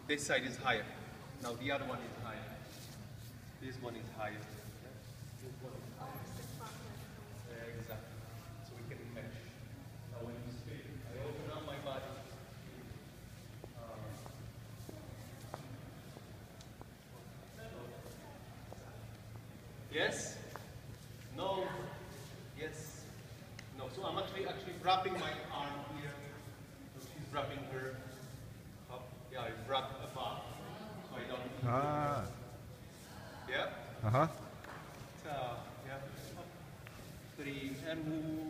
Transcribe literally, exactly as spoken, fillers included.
This side is higher. Now the other one is higher. This one is higher. This one is higher. Yeah, exactly. So we can match. Now when you speak, I open up my body. Uh, yes? No? Yes? No. So I'm actually actually wrapping my arm here. So she's wrapping her up. Yeah, I wrap above. So I don't need Ah. Yeah? Uh huh. So, yeah. Three and move.